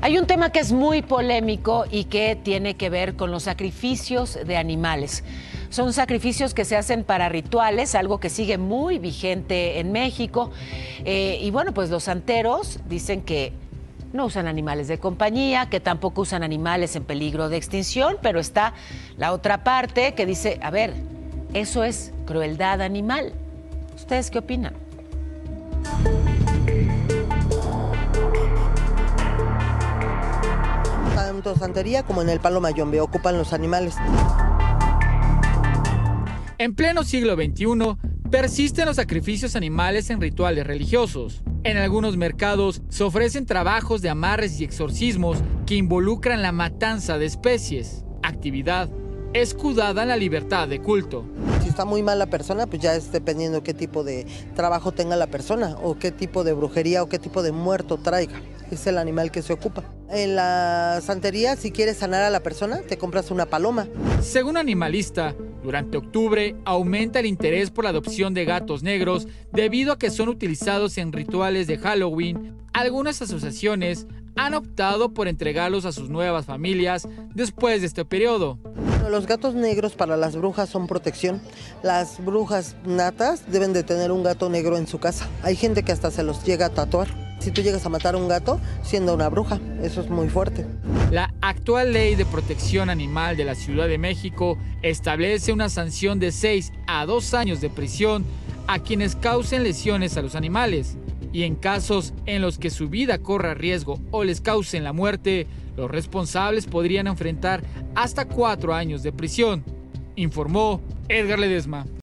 Hay un tema que es muy polémico y que tiene que ver con los sacrificios de animales. Son sacrificios que se hacen para rituales, algo que sigue muy vigente en México. Y bueno, pues los santeros dicen que no usan animales de compañía, que tampoco usan animales en peligro de extinción, pero está la otra parte que dice, a ver, eso es crueldad animal. ¿Ustedes qué opinan? Tanto santería como en el palo mayombe ocupan los animales. En pleno siglo XXI, persisten los sacrificios animales en rituales religiosos. En algunos mercados se ofrecen trabajos de amarres y exorcismos que involucran la matanza de especies, actividad escudada en la libertad de culto. Si está muy mal la persona, pues ya es dependiendo qué tipo de trabajo tenga la persona, o qué tipo de brujería o qué tipo de muerto traiga. Es el animal que se ocupa. En la santería, si quieres sanar a la persona, te compras una paloma. Según Animalista, durante octubre aumenta el interés por la adopción de gatos negros debido a que son utilizados en rituales de Halloween. Algunas asociaciones han optado por entregarlos a sus nuevas familias después de este periodo. Los gatos negros para las brujas son protección. Las brujas natas deben de tener un gato negro en su casa. Hay gente que hasta se los llega a tatuar. Si tú llegas a matar a un gato siendo una bruja, eso es muy fuerte. La actual ley de protección animal de la Ciudad de México establece una sanción de 6 a 2 años de prisión a quienes causen lesiones a los animales. Y en casos en los que su vida corra riesgo o les causen la muerte, los responsables podrían enfrentar hasta 4 años de prisión, informó Edgar Ledesma.